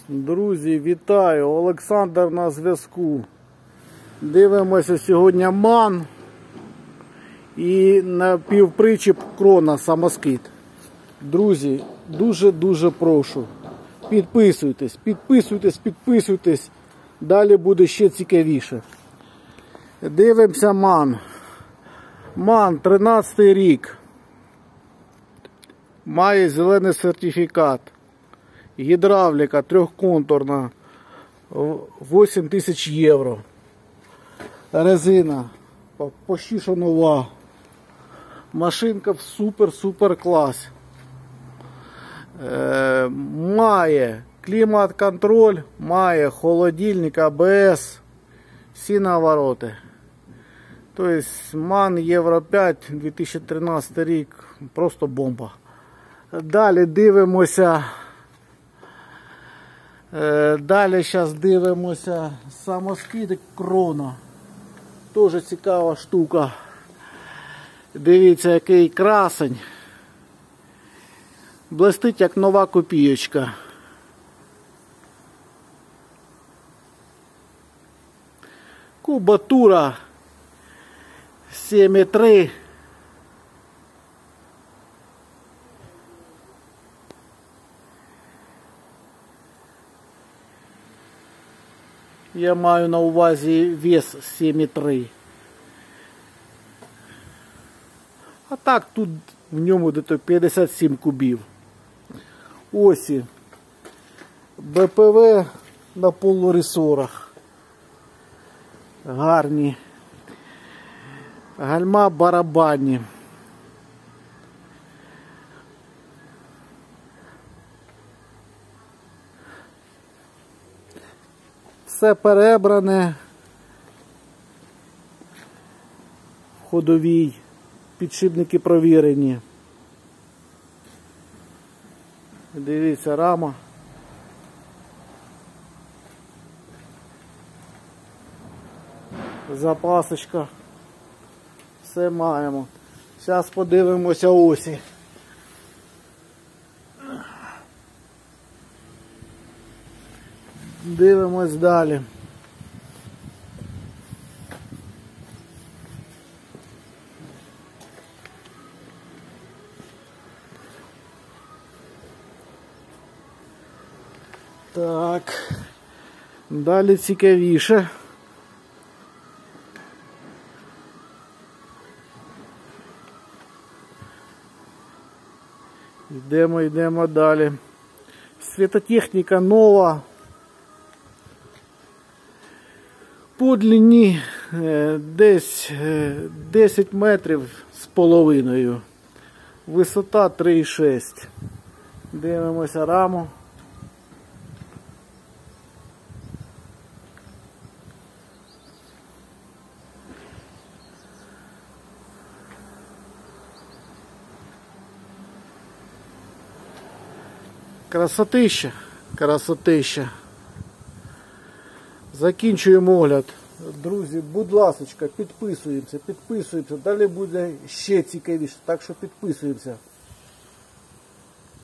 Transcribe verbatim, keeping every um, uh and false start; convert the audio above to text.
Друзі, вітаю! Олександр на зв'язку. Дивимося сьогодні ман і на півпричіп крона самоскид. Друзі, дуже-дуже прошу. Підписуйтесь, підписуйтесь, підписуйтесь. Далі буде ще цікавіше. Дивимося ман. Ман, тринадцятий рік. Має зелений сертифікат. Гідравліка трьохконтурна, вісім тисяч євро. Резина почти що нова. Машинка в супер-супер класі. Е, має клімат-контроль, має холодильник, а бе ес, всі навороти. Тобто ман Євро п'ять, дві тисячі тринадцятий рік, просто бомба. Далі дивимося. Далі зараз дивимося самоскид крона. Дуже цікава штука. Дивіться, який красень. Блистить як нова копієчка. Кубатура сім і три. Я маю на увазі вес сім і три. А так тут в ньому десь п'ятдесят сім кубів. Осі. бе пе ве на полуресорах. Гарні. Гальма барабанні. Все перебране в ходовій, підшипники провірені. Дивіться, рама. Запасочка. Все маємо. Зараз подивимося осі. Дивимось далі. Так. Далі цікавіше. Йдемо, йдемо далі. Світотехніка нова. По длині десь десять метрів з половиною. Висота три і шість. Дивимося раму. Красотища, красотища. Закінчуємо огляд. Друзі, будь ласочка, підписуємося, підписуємося. Далі буде ще цікавіше, так що підписуємося.